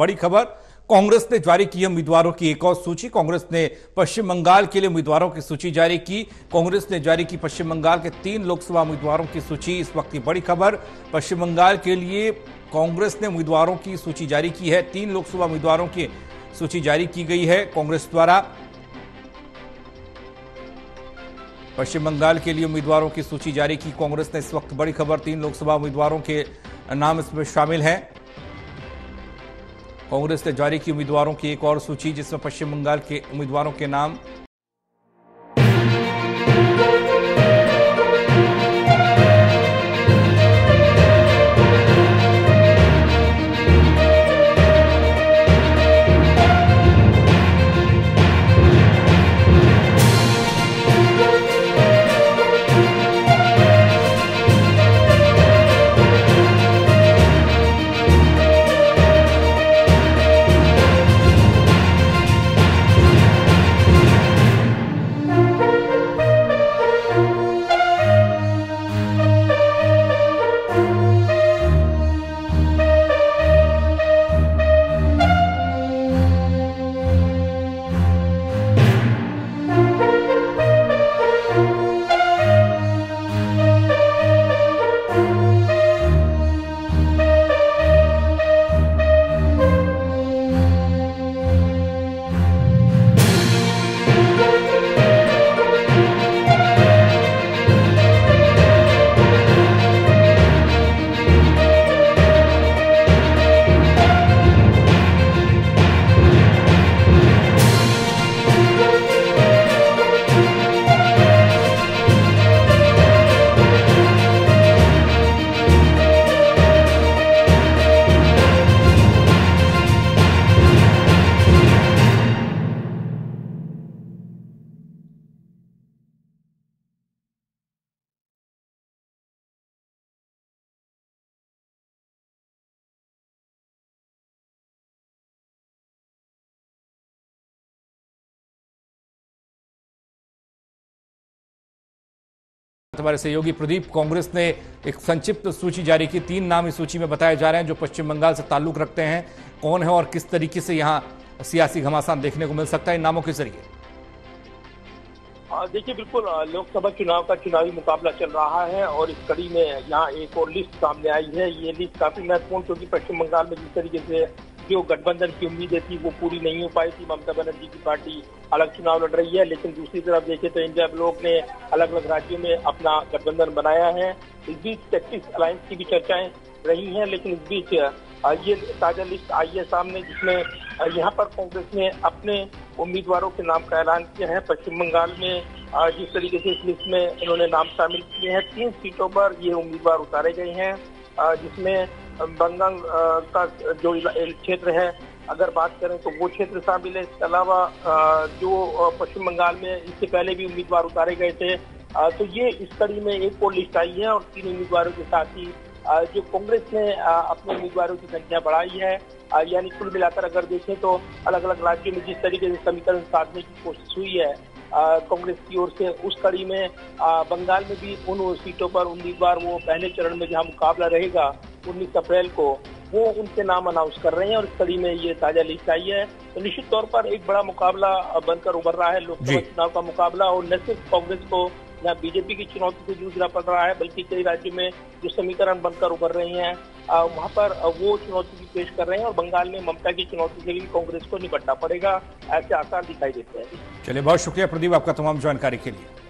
बड़ी खबर, कांग्रेस ने जारी की उम्मीदवारों की एक और सूची। कांग्रेस ने पश्चिम बंगाल के लिए उम्मीदवारों की सूची जारी की। कांग्रेस ने जारी की पश्चिम बंगाल के 3 लोकसभा उम्मीदवारों की सूची। इस वक्त की बड़ी खबर, पश्चिम बंगाल के लिए कांग्रेस ने उम्मीदवारों की सूची जारी की है। 3 लोकसभा उम्मीदवारों की सूची जारी की गई है कांग्रेस द्वारा। पश्चिम बंगाल के लिए उम्मीदवारों की सूची जारी की कांग्रेस ने। इस वक्त बड़ी खबर, 3 लोकसभा उम्मीदवारों के नाम इसमें शामिल हैं। कांग्रेस ने जारी की उम्मीदवारों की एक और सूची, जिसमें पश्चिम बंगाल के उम्मीदवारों के नाम हमारे सहयोगी प्रदीप। कांग्रेस ने एक संक्षिप्त सूची जारी की। 3 नाम इस सूची में बताए जा रहे हैं जो पश्चिम बंगाल से ताल्लुक रखते हैं। कौन है और किस तरीके से यहां सियासी घमासान देखने को मिल सकता है इन नामों के जरिए? देखिए, बिल्कुल लोकसभा चुनाव का चुनावी मुकाबला चल रहा है और इस कड़ी में यहाँ एक और लिस्ट सामने आई है। ये लिस्ट काफी महत्वपूर्ण, क्योंकि पश्चिम बंगाल में जिस तरीके से जो गठबंधन की उम्मीदें थी वो पूरी नहीं हो पाई थी। ममता बनर्जी की पार्टी अलग चुनाव लड़ रही है, लेकिन दूसरी तरफ देखें तो इंडिया ब्लॉक ने अलग अलग राज्यों में अपना गठबंधन बनाया है। इस बीच टेक्टिक्स अलायंस की भी चर्चाएं रही हैं, लेकिन इस बीच ये ताजा लिस्ट आई है सामने, जिसमें यहाँ पर कांग्रेस ने अपने उम्मीदवारों के नाम का ऐलान किया है। पश्चिम बंगाल में जिस तरीके से इस लिस्ट में इन्होंने नाम शामिल किए हैं, 3 सीटों पर ये उम्मीदवार उतारे गए हैं, जिसमें बंगाल का जो क्षेत्र है अगर बात करें तो वो क्षेत्र शामिल है। इसके अलावा जो पश्चिम बंगाल में इससे पहले भी उम्मीदवार उतारे गए थे, तो ये इस कड़ी में एक और लिस्ट आई है और 3 उम्मीदवारों के साथ ही जो कांग्रेस ने अपने उम्मीदवारों की संख्या बढ़ाई है। यानी कुल मिलाकर अगर देखें तो अलग अलग राज्यों में जिस तरीके से समीकरण साधने की कोशिश हुई है कांग्रेस की ओर से, उस कड़ी में बंगाल में भी उन सीटों पर उम्मीदवार वो पहले चरण में जहां मुकाबला रहेगा 19 अप्रैल को, वो उनके नाम अनाउंस कर रहे हैं और इस कड़ी में ये ताजा लिस्ट आई है। तो निश्चित तौर पर एक बड़ा मुकाबला बनकर उभर रहा है लोकसभा चुनाव का मुकाबला, और न सिर्फ कांग्रेस को या बीजेपी की चुनौती से जूझना पड़ रहा है, बल्कि कई राज्यों में जो समीकरण बनकर उभर रहे हैं वहां पर वो चुनौती भी पेश कर रहे हैं और बंगाल में ममता की चुनौती से भी कांग्रेस को निपटना पड़ेगा, ऐसे आसार दिखाई देते हैं। चलिए, बहुत शुक्रिया प्रदीप आपका तमाम जानकारी के लिए।